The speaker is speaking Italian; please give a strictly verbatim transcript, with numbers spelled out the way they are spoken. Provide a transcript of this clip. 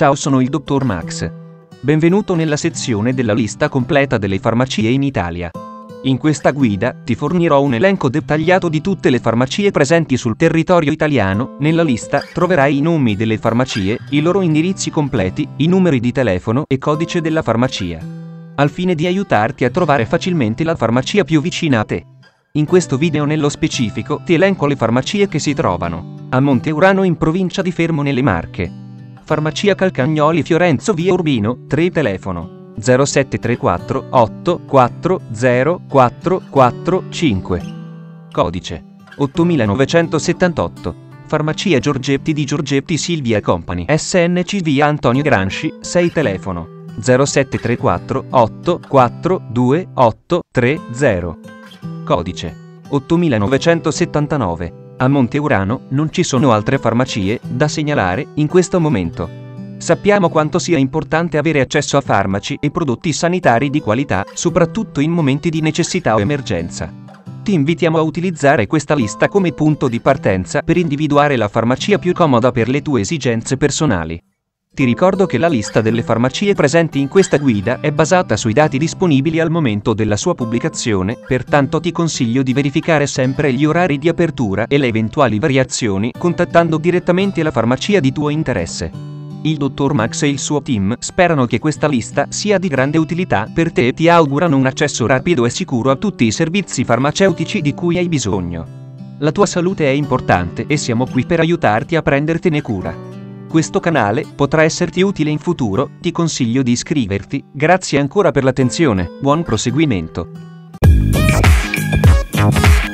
Ciao, sono il dottor Max. Benvenuto nella sezione della lista completa delle farmacie in Italia. In questa guida ti fornirò un elenco dettagliato di tutte le farmacie presenti sul territorio italiano. Nella lista troverai i nomi delle farmacie, i loro indirizzi completi, i numeri di telefono e codice della farmacia, al fine di aiutarti a trovare facilmente la farmacia più vicina a te. In questo video nello specifico ti elenco le farmacie che si trovano a Monte Urano in provincia di Fermo nelle Marche. Farmacia Calcagnoli Fiorenzo via Urbino, tre telefono zero sette tre quattro otto quattro zero quattro quattro cinque. Codice ottomilanovecentosessantotto. Farmacia Giorgetti di Giorgetti Silvia Company S N C via Antonio Gramsci, sei telefono zero sette tre quattro otto quattro due otto tre zero. Codice ottomilanovecentosettantanove. A Monte Urano non ci sono altre farmacie da segnalare in questo momento. Sappiamo quanto sia importante avere accesso a farmaci e prodotti sanitari di qualità, soprattutto in momenti di necessità o emergenza. Ti invitiamo a utilizzare questa lista come punto di partenza per individuare la farmacia più comoda per le tue esigenze personali. Ti ricordo che la lista delle farmacie presenti in questa guida è basata sui dati disponibili al momento della sua pubblicazione, pertanto ti consiglio di verificare sempre gli orari di apertura e le eventuali variazioni contattando direttamente la farmacia di tuo interesse. Il dottor Max e il suo team sperano che questa lista sia di grande utilità per te e ti augurano un accesso rapido e sicuro a tutti i servizi farmaceutici di cui hai bisogno. La tua salute è importante e siamo qui per aiutarti a prendertene cura. Questo canale potrà esserti utile in futuro, ti consiglio di iscriverti. Grazie ancora per l'attenzione, buon proseguimento.